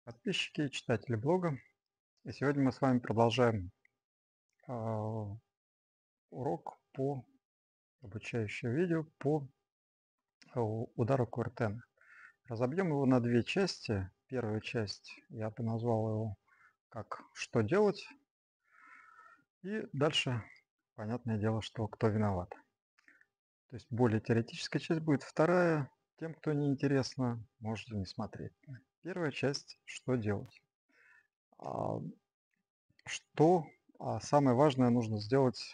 Подписчики и читатели блога. И сегодня мы с вами продолжаем а, урок по обучающее видео по удару куртена. Разобьем его на две части. Первая часть я бы назвал его как «Что делать?». И дальше, понятное дело, что кто виноват. То есть более теоретическая часть будет. Вторая, тем, кто не интересно, можете не смотреть. Первая часть «Что делать?». А, Что самое важное нужно сделать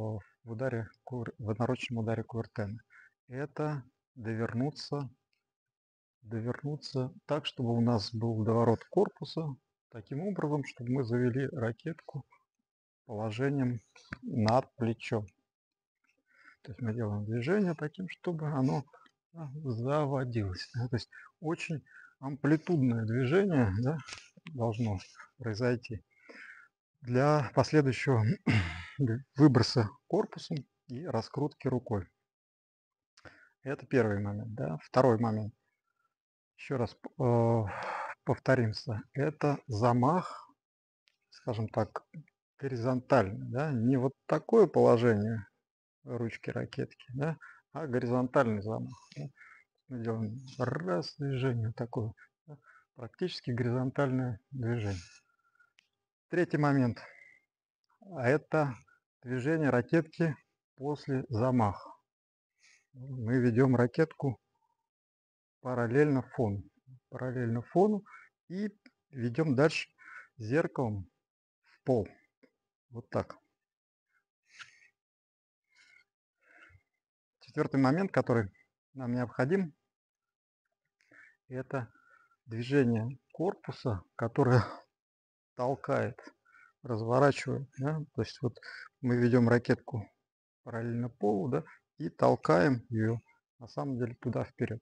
в одноручном ударе кувертена? Это довернуться, довернуться так, чтобы у нас был доворот корпуса, таким образом, чтобы мы завели ракетку положением над плечом. То есть мы делаем движение таким, чтобы оно заводилось. Да, то есть очень амплитудное движение, да, должно произойти для последующего выброса корпусом и раскрутки рукой. Это первый момент. Да. Второй момент. Еще раз повторимся. Это замах, скажем так, горизонтальный. Да. Не вот такое положение ручки ракетки, да, а горизонтальный замах. Да. Мы делаем раз движение такое, да, практически горизонтальное движение. Третий момент. Это движение ракетки после замаха. Мы ведем ракетку параллельно фону и ведем дальше зеркалом в пол. Вот так. Четвертый момент, который нам необходим, это движение корпуса, которое толкает, разворачивает. Да? То есть вот мы ведем ракетку параллельно полу, да, и толкаем ее на самом деле туда вперед.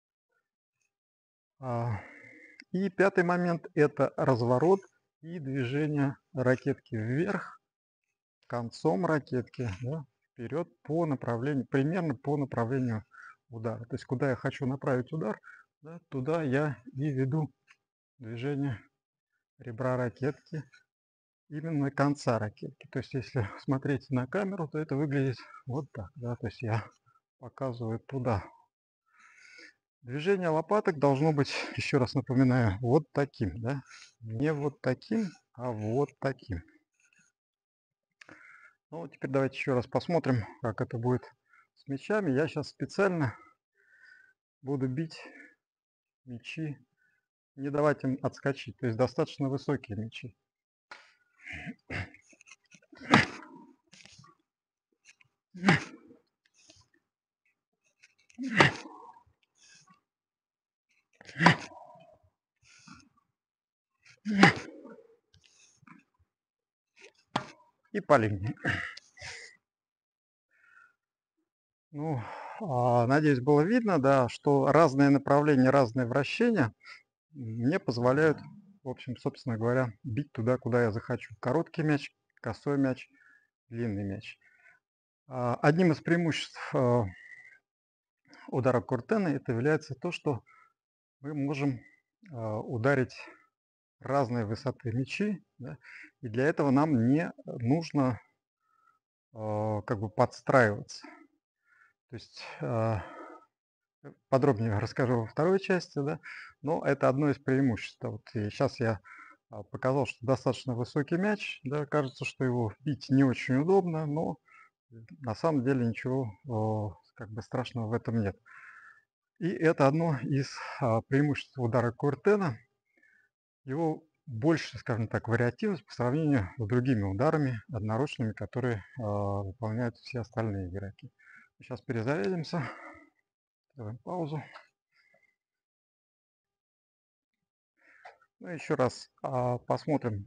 И пятый момент – это разворот и движение ракетки вверх, концом ракетки, да, вперед по направлению, примерно по направлению удара. То есть куда я хочу направить удар, да, туда я и веду движение ребра ракетки, именно конца ракетки. То есть если смотреть на камеру, то это выглядит вот так. Да, то есть я показываю туда. Движение лопаток должно быть, еще раз напоминаю, вот таким, да? Не вот таким, а вот таким. Ну, теперь давайте еще раз посмотрим, как это будет с мячами. Я сейчас специально буду бить мячи, не давать им отскочить, то есть достаточно высокие мячи. И по линии. Ну, надеюсь, было видно, да, что разные направления, разные вращения мне позволяют, в общем, собственно говоря, бить туда, куда я захочу. Короткий мяч, косой мяч, длинный мяч. Одним из преимуществ удара куртена это является то, что мы можем ударить разной высоты мячи, да, и для этого нам не нужно как бы подстраиваться. То есть подробнее расскажу во второй части, да, но это одно из преимуществ. Вот и сейчас я показал, что достаточно высокий мяч, да, кажется, что его бить не очень удобно, но на самом деле ничего как бы страшного в этом нет. И это одно из преимуществ удара куртена. Его больше, скажем так, вариативность по сравнению с другими ударами одноручными, которые выполняют все остальные игроки. Сейчас перезарядимся, делаем паузу. Ну, еще раз посмотрим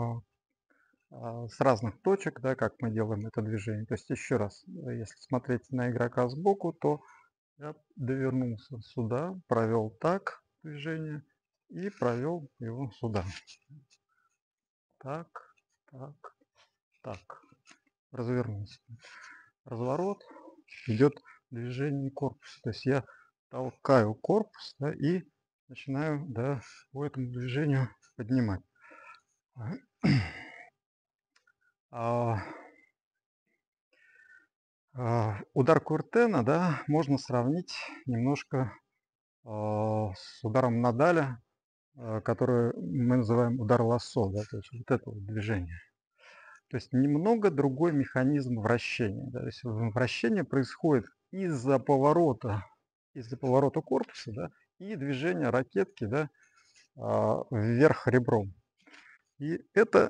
с разных точек, да, как мы делаем это движение. То есть еще раз, если смотреть на игрока сбоку, то я довернулся сюда, провел так движение и провел его сюда. Так, так, так. Развернулся. Разворот, идет движение корпуса. То есть я толкаю корпус, да, и начинаю, да, по этому движению поднимать. А, Удар Куртена, да, можно сравнить немножко с ударом Надаля, который мы называем удар лассо, да, то есть вот это вот движение. То есть немного другой механизм вращения. Да, то есть вращение происходит из-за поворота корпуса, да, и движения ракетки, да, вверх ребром. И это,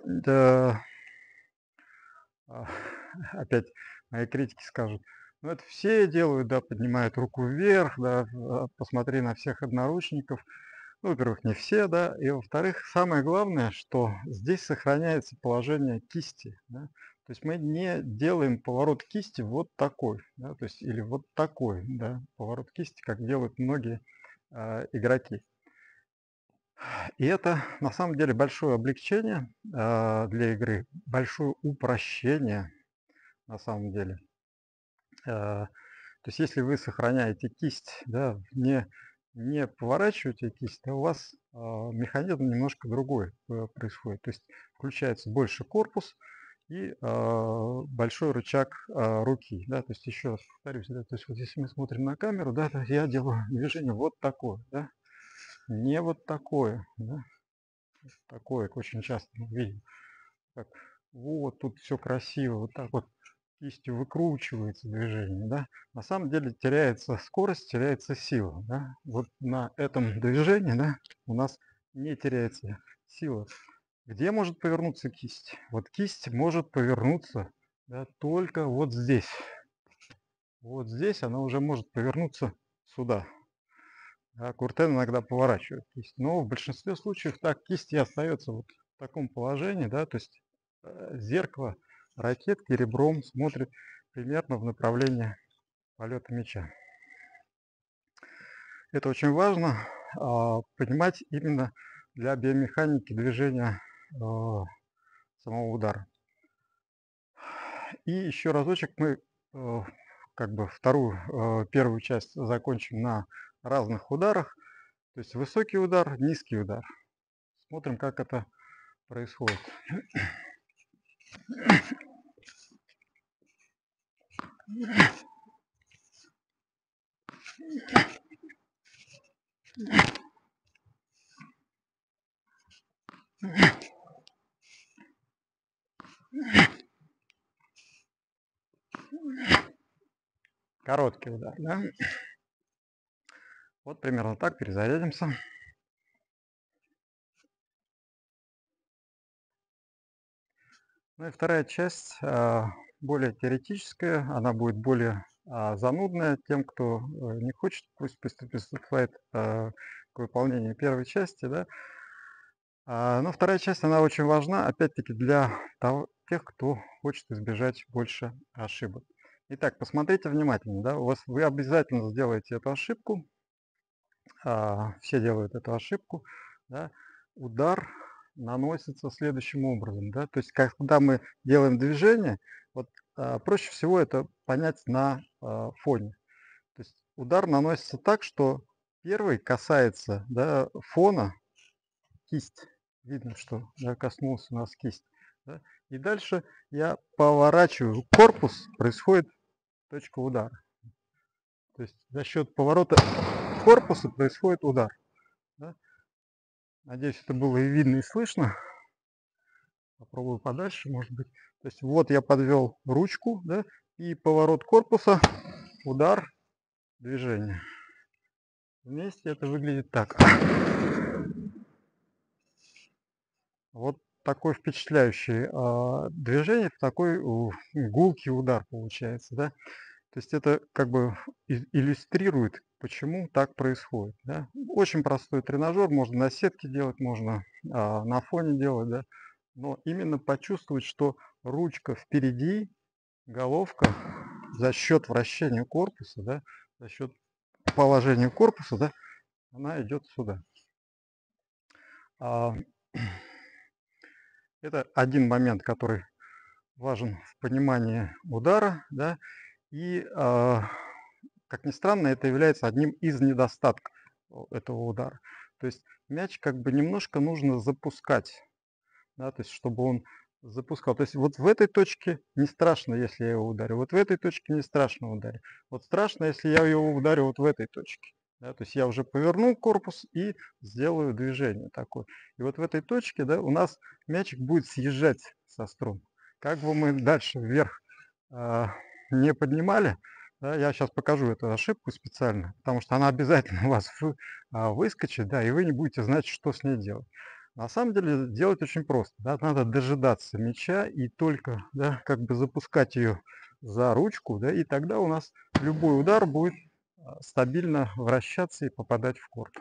опять мои критики скажут, ну это все делают, да, поднимают руку вверх, да, посмотри на всех одноручников. Ну, во-первых, не все, да, и во-вторых, самое главное, что здесь сохраняется положение кисти, да? То есть мы не делаем поворот кисти вот такой, да, то есть или вот такой, да, поворот кисти, как делают многие игроки. И это на самом деле большое облегчение для игры, большое упрощение на самом деле. То есть если вы сохраняете кисть, да, не поворачиваете кисть, то у вас механизм немножко другой происходит. То есть включается больше корпус и большой рычаг руки. Да, то есть еще раз повторюсь, да, то есть вот если мы смотрим на камеру, да, то я делаю движение вот такое, да, не вот такое, да, такое очень часто мы видим. Так, вот тут все красиво, вот так вот кистью выкручивается движение, да, на самом деле теряется скорость, теряется сила, да. Вот на этом движении, да, у нас не теряется сила. Где может повернуться кисть? Вот кисть может повернуться, да, только вот здесь. Вот здесь она уже может повернуться сюда. А Куртен иногда поворачивает кисть, но в большинстве случаев так кисть и остается вот в таком положении, да, то есть зеркало ракетки ребром смотрит примерно в направлении полета мяча. Это очень важно понимать именно для биомеханики движения самого удара. И еще разочек мы как бы первую часть закончим на разных ударах. То есть высокий удар, низкий удар. Смотрим, как это происходит. Короткий удар, да? Вот примерно так, перезарядимся. Ну и вторая часть более теоретическая, она будет более занудная. Тем, кто не хочет, пусть приступает к выполнению первой части, да. Но вторая часть, она очень важна, опять-таки, для тех, кто хочет избежать больше ошибок. Итак, посмотрите внимательно, да, вы обязательно сделаете эту ошибку, все делают эту ошибку, да, удар наносится следующим образом, да, то есть когда мы делаем движение, вот проще всего это понять на фоне. То есть удар наносится так, что первый касается, да, фона, кисть, видно, что да, коснулся у нас кисть, да, и дальше я поворачиваю корпус, происходит точка удара. То есть за счет поворота корпуса происходит удар. Да? Надеюсь, это было и видно, и слышно. Попробую подальше, может быть. То есть вот я подвел ручку, да, и поворот корпуса, удар, движение. Вместе это выглядит так. Вот такое впечатляющее движение, такой гулкий удар получается, да. То есть это как бы иллюстрирует, почему так происходит. Да? Очень простой тренажер, можно на сетке делать, можно на фоне делать, да? Но именно почувствовать, что ручка впереди, головка за счет вращения корпуса, да, за счет положения корпуса, да, она идет сюда. Это один момент, который важен в понимании удара, да, и как ни странно, это является одним из недостатков этого удара. То есть мяч как бы немножко нужно запускать, да, то есть чтобы он запускал. То есть вот в этой точке не страшно, если я его ударю, вот в этой точке не страшно ударить. Вот страшно, если я его ударю вот в этой точке. Да, то есть я уже поверну корпус и сделаю движение такое. И вот в этой точке, да, у нас мячик будет съезжать со струн. Как бы мы дальше вверх а, не поднимали, да, я сейчас покажу эту ошибку специально, потому что она обязательно у вас выскочит, да, и вы не будете знать, что с ней делать. На самом деле делать очень просто. Да, надо дожидаться мяча и только, да, как бы запускать ее за ручку, да, и тогда у нас любой удар будет стабильно вращаться и попадать в корт.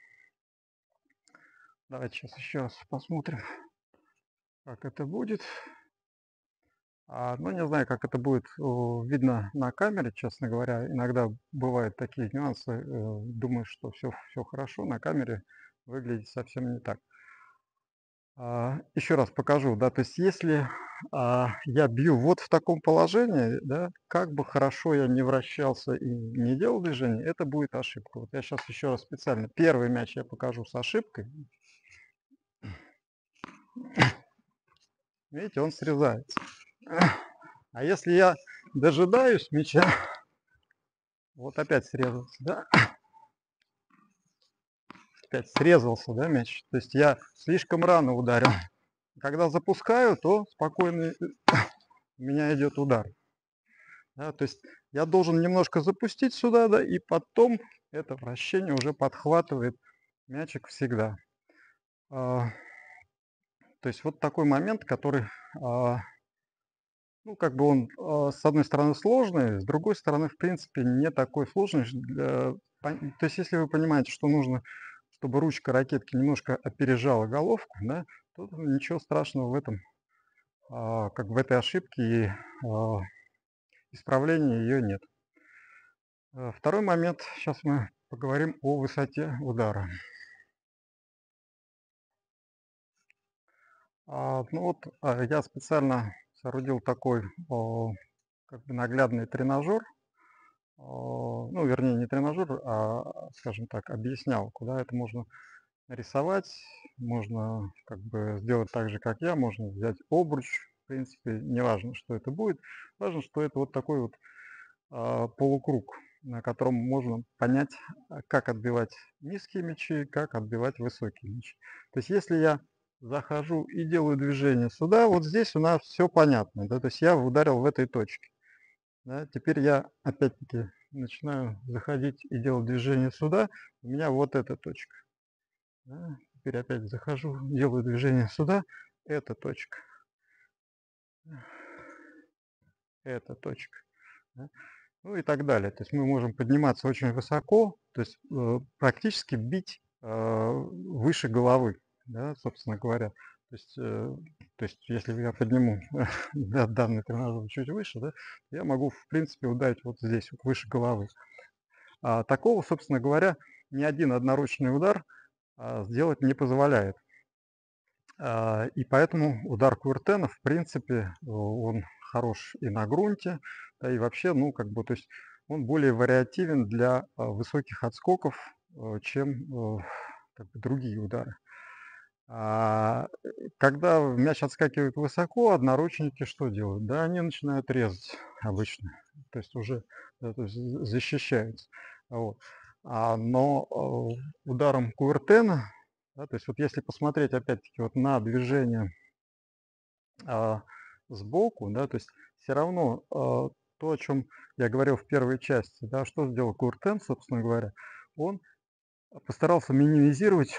Давайте сейчас еще раз посмотрим, как это будет. Ну, не знаю, как это будет видно на камере, честно говоря. Иногда бывают такие нюансы. Думаю, что все хорошо. На камере выглядит совсем не так. Еще раз покажу, да, то есть если я бью вот в таком положении, да, как бы хорошо я не вращался и не делал движение, это будет ошибка. Вот я сейчас еще раз специально первый мяч я покажу с ошибкой. Видите, он срезается. А если я дожидаюсь мяча, вот опять срезался, да, опять срезался, да, мяч. То есть я слишком рано ударил. Когда запускаю, то спокойно у меня идет удар. Да, то есть я должен немножко запустить сюда, да, и потом это вращение уже подхватывает мячик всегда. То есть вот такой момент, который, ну, как бы он, с одной стороны, сложный, с другой стороны, в принципе, не такой сложный. То есть если вы понимаете, что нужно, чтобы ручка ракетки немножко опережала головку, да, то ничего страшного в этом, как в этой ошибке, и исправления ее нет. Второй момент, сейчас мы поговорим о высоте удара. Ну вот, я специально соорудил такой, как бы наглядный тренажер. Ну, вернее, не тренажер, скажем так, объяснял, куда это можно рисовать. Можно как бы сделать так же, как я. Можно взять обруч. В принципе, не важно, что это будет. Важно, что это вот такой вот полукруг, на котором можно понять, как отбивать низкие мячи, как отбивать высокие мячи. То есть если я захожу и делаю движение сюда, вот здесь у нас все понятно. Да? То есть я ударил в этой точке. Да? Теперь я опять-таки начинаю заходить и делать движение сюда. У меня вот эта точка. Да? Теперь опять захожу, делаю движение сюда. Эта точка. Эта точка. Да? Ну и так далее. То есть мы можем подниматься очень высоко, то есть практически бить выше головы, да, собственно говоря. То есть если я подниму данный тренажер чуть выше, да, я могу, в принципе, ударить вот здесь, вот выше головы. Такого, собственно говоря, ни один одноручный удар сделать не позволяет. И поэтому удар Куртена, в принципе, он хорош и на грунте, да, и вообще, ну, как бы, то есть он более вариативен для высоких отскоков, чем как бы другие удары. Когда мяч отскакивает высоко, одноручники что делают? Да, они начинают резать обычно, то есть уже, да, то есть защищаются. Вот. Но ударом Кувертена, да, то есть вот если посмотреть опять-таки вот на движение сбоку, да, то есть все равно то, о чем я говорил в первой части, да, что сделал Куртен, собственно говоря, он постарался минимизировать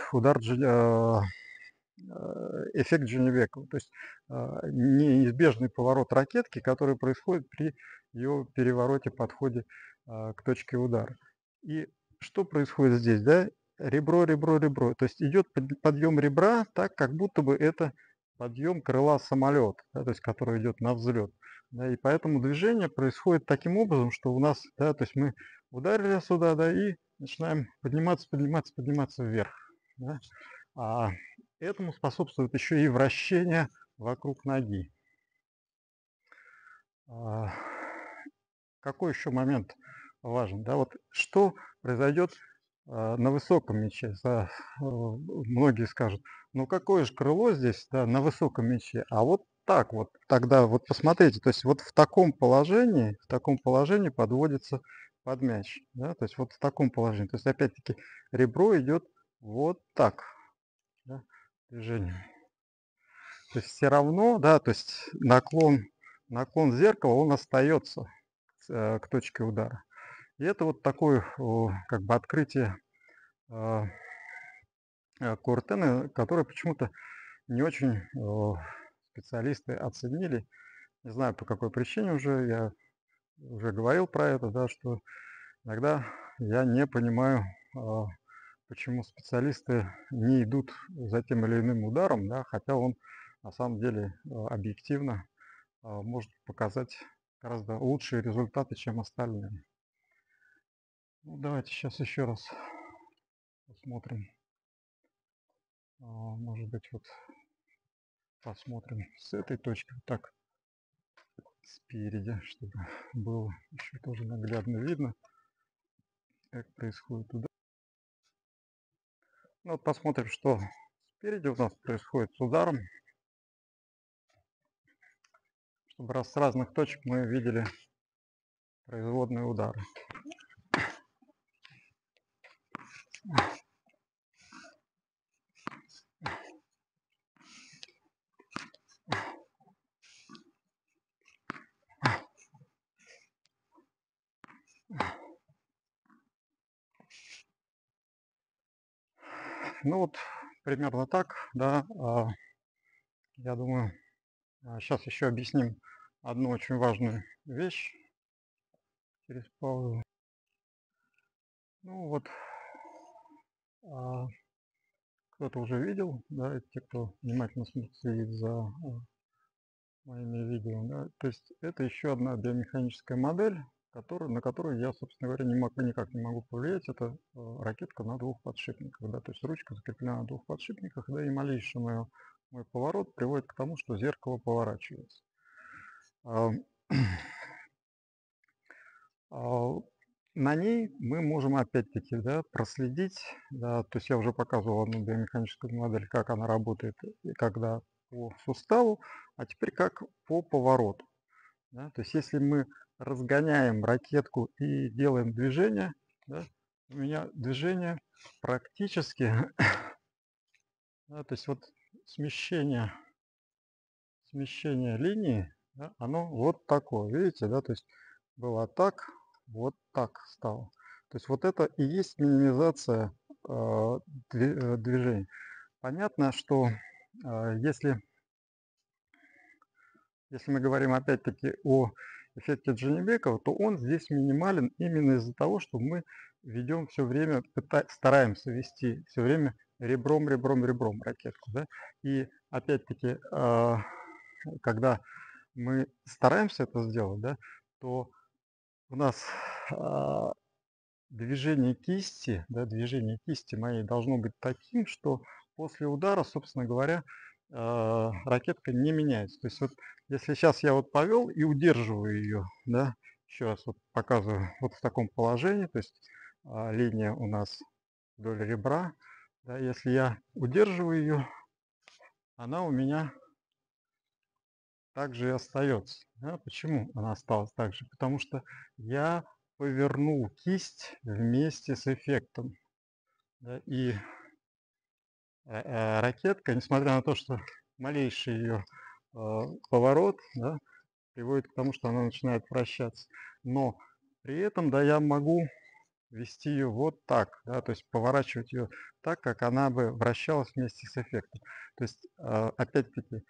эффект Дженевекова, то есть неизбежный поворот ракетки, который происходит при ее перевороте, подходе к точке удара. И что происходит здесь, да? Ребро, ребро, ребро. То есть идет подъем ребра так, как будто бы это подъем крыла самолета, да, то есть который идет на взлет. Да, и поэтому движение происходит таким образом, что у нас, да, то есть мы ударили сюда, да, и начинаем подниматься, подниматься, подниматься вверх. Да. Этому способствует еще и вращение вокруг ноги. Какой еще момент важен? Да, вот что произойдет на высоком мяче. Многие скажут, ну какое же крыло здесь, да, на высоком мяче. А вот так вот, тогда вот посмотрите, то есть вот в таком положении подводится под мяч, да, то есть вот в таком положении. То есть опять-таки ребро идет вот так, да, движение. То есть все равно, да, то есть наклон зеркала, он остается к точке удара. И это вот такое как бы открытие Куртены, которые почему-то не очень специалисты оценили. Не знаю по какой причине уже, я уже говорил про это, да, что иногда я не понимаю, почему специалисты не идут за тем или иным ударом, да, хотя он на самом деле объективно может показать гораздо лучшие результаты, чем остальные. Ну, давайте сейчас еще раз посмотрим. Может быть, вот посмотрим с этой точки, вот так спереди, чтобы было еще тоже наглядно видно, как происходит удар. Ну, вот посмотрим, что спереди у нас происходит с ударом, чтобы с разных точек мы видели производные удары. Ну вот примерно так, да. Я думаю, сейчас еще объясним одну очень важную вещь через паузу. Ну вот, кто-то уже видел, да, те, кто внимательно следит за моими видео, да. То есть это еще одна биомеханическая модель, на которую я, собственно говоря, никак не могу повлиять. Это ракетка на двух подшипниках, да, то есть ручка закреплена на двух подшипниках, да, и малейший мой поворот приводит к тому, что зеркало поворачивается. На ней мы можем опять-таки, да, проследить, да, то есть я уже показывал одну биомеханическую модель, как она работает, когда по суставу, а теперь как по повороту. Да. То есть если мы разгоняем ракетку и делаем движение, да, у меня движение практически, да, то есть вот смещение линии, да, оно вот такое, видите, да, то есть было так, вот так стало. То есть вот это и есть минимизация движений. Понятно, что если мы говорим опять-таки о эффекте Джанибекова, то он здесь минимален именно из-за того, что мы ведем все время, стараемся вести все время ребром ракетку. Да? И опять-таки, когда мы стараемся это сделать, да, то у нас движение кисти моей должно быть таким, что после удара, собственно говоря, ракетка не меняется. То есть вот если сейчас я вот повел и удерживаю ее, да, еще раз вот показываю вот в таком положении, то есть линия у нас вдоль ребра, да, если я удерживаю ее, она у меня также и остается. Да. Почему она осталась так же? Потому что я повернул кисть вместе с эффектом. Да, и ракетка, несмотря на то, что малейший ее поворот, да, приводит к тому, что она начинает вращаться. Но при этом, да, я могу вести ее вот так, да, то есть поворачивать ее так, как она бы вращалась вместе с эффектом. То есть, опять-таки,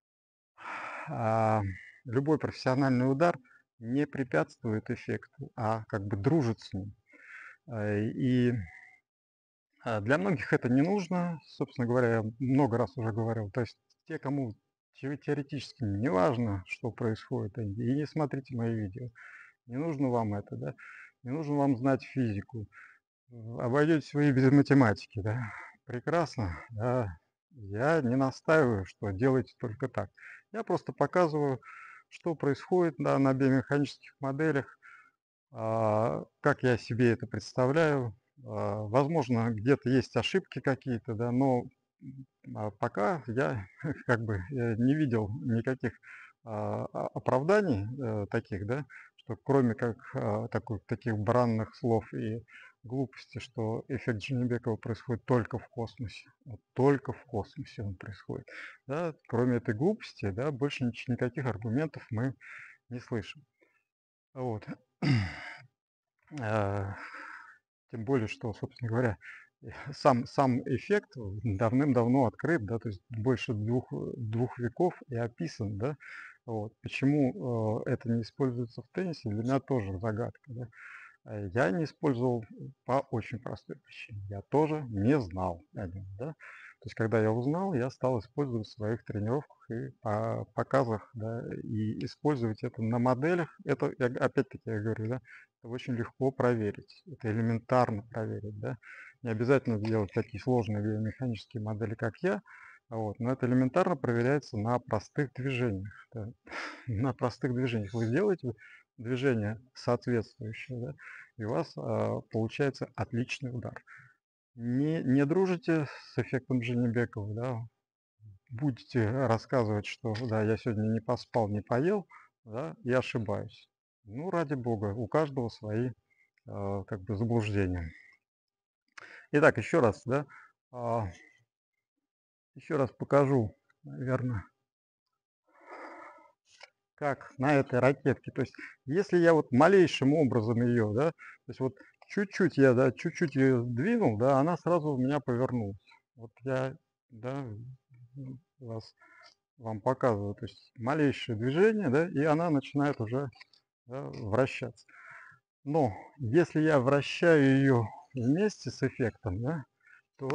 любой профессиональный удар не препятствует эффекту, а как бы дружит с ним. И для многих это не нужно, собственно говоря, я много раз уже говорил. То есть те, кому теоретически не важно, что происходит, и не смотрите мои видео, не нужно вам это, да, не нужно вам знать физику, обойдетесь вы и без математики, да, прекрасно, да, я не настаиваю, что делайте только так. Я просто показываю, что происходит, на биомеханических моделях, как я себе это представляю, Возможно, где-то есть ошибки какие-то, да, но пока я как бы не видел никаких оправданий таких, да, что кроме как таких бранных слов и глупости, что эффект Джанибекова происходит только в космосе. Вот только в космосе он происходит. Да. Кроме этой глупости, да, больше никаких аргументов мы не слышим. Вот. А, Тем более, что, собственно говоря, сам эффект давным-давно открыт, да, то есть больше двух веков и описан, да. Вот. Почему это не используется в теннисе, для меня тоже загадка, да. Я не использовал по очень простой причине. Я тоже не знал о нем, да. То есть, когда я узнал, я стал использовать в своих тренировках и показах, да, и использовать это на моделях. Это, опять-таки, я говорю, да, это очень легко проверить. Это элементарно проверить, да. Не обязательно делать такие сложные биомеханические модели, как я, вот, но это элементарно проверяется на простых движениях, да. На простых движениях. Вы сделаете движение соответствующее, да, и у вас получается отличный удар. Не дружите с эффектом Джанибекова, да, будете рассказывать, что да, я сегодня не поспал, не поел, да, и ошибаюсь. Ну, ради бога, у каждого свои как бы заблуждения. Итак, еще раз, да, еще раз покажу, наверное, как на этой ракетке. То есть, если я вот малейшим образом ее, да, то есть вот чуть-чуть я, да, чуть-чуть ее сдвинул, да, она сразу у меня повернулась. Вот я, да, вам показываю, то есть малейшее движение, да, и она начинает уже, да, вращаться. Но если я вращаю ее вместе с эффектом, да, то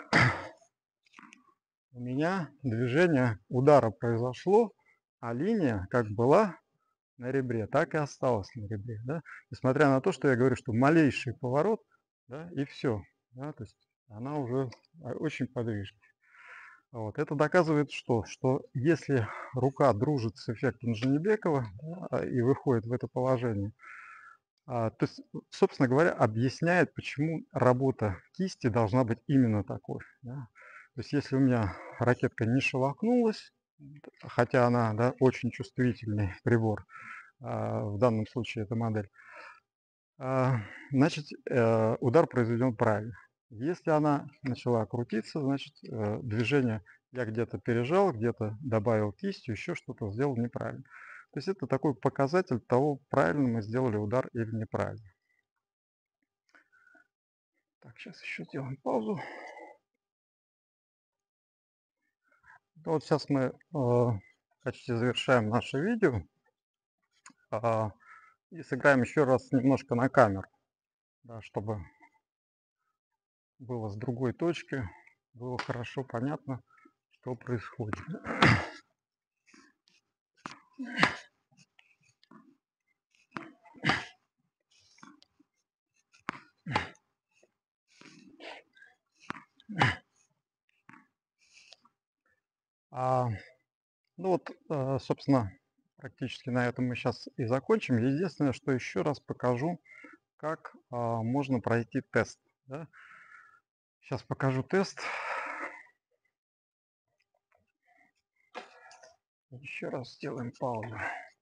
у меня движение удара произошло, а линия как была на ребре, так и осталась на ребре, да. Несмотря на то, что я говорю, что малейший поворот, да, и все, да, то есть она уже очень подвижна. Вот. Это доказывает что? Что если рука дружит с эффектом Джанибекова, да, и выходит в это положение, то есть, собственно говоря, объясняет, почему работа кисти должна быть именно такой. Да. То есть если у меня ракетка не шелохнулась, хотя она, да, очень чувствительный прибор, в данном случае это модель, значит, удар произведен правильно. Если она начала крутиться, значит, движение я где-то пережал, где-то добавил кистью, еще что-то сделал неправильно. То есть это такой показатель того, правильно мы сделали удар или неправильно. Так, сейчас еще сделаем паузу. Вот сейчас мы почти завершаем наше видео. И сыграем еще раз немножко на камеру, да, чтобы было с другой точки, было хорошо понятно, что происходит. Ну вот, собственно, практически на этом мы сейчас и закончим. Единственное, что еще раз покажу, как можно пройти тест. Да? Сейчас покажу тест. Еще раз сделаем паузу.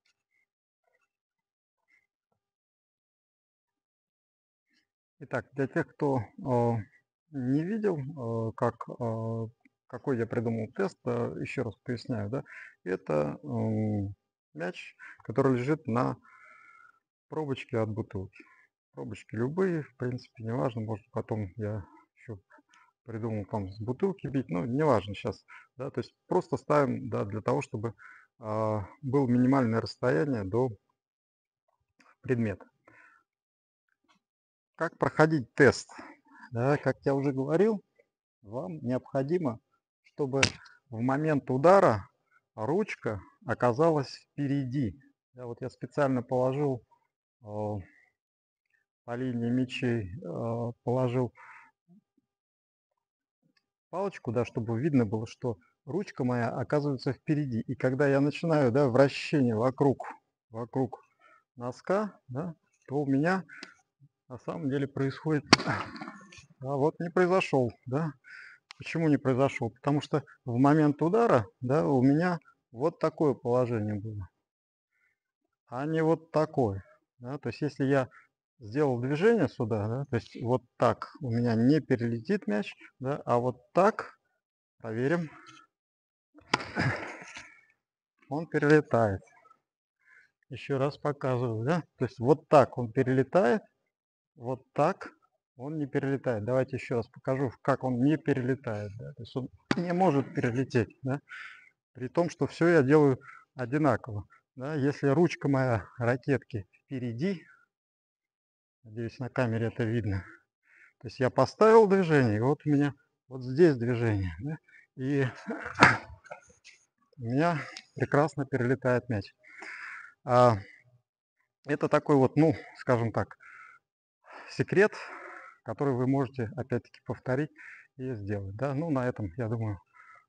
Итак, для тех, кто не видел, какой я придумал тест, еще раз поясняю. Да? Это мяч, который лежит на пробочке от бутылки. Пробочки любые, в принципе, неважно, может потом я еще придумал там с бутылки бить, ну, неважно сейчас, да, то есть просто ставим, да, для того, чтобы было минимальное расстояние до предмета. Как проходить тест? Да, как я уже говорил, вам необходимо, чтобы в момент удара ручка оказалась впереди. Да, вот я специально положил по линии мячей, положил палочку, да, чтобы видно было, что ручка моя оказывается впереди. И когда я начинаю, да, вращение вокруг носка, да, то у меня на самом деле происходит А вот не произошел, да. Почему не произошел? Потому что в момент удара, да, у меня вот такое положение было, а не вот такое. Да. То есть если я сделал движение сюда, да, то есть вот так у меня не перелетит мяч, да, а вот так, проверим, он перелетает. Еще раз показываю, да, то есть вот так он перелетает, вот так он не перелетает. Давайте еще раз покажу, как он не перелетает, да. То есть он не может перелететь, да, при том, что все я делаю одинаково. Да. Если ручка моя ракетки впереди, надеюсь, на камере это видно, то есть я поставил движение, и вот у меня вот здесь движение, да, и у меня прекрасно перелетает мяч. А это такой вот, ну, скажем так, секрет, который вы можете опять-таки повторить и сделать. Да? Ну, на этом, я думаю,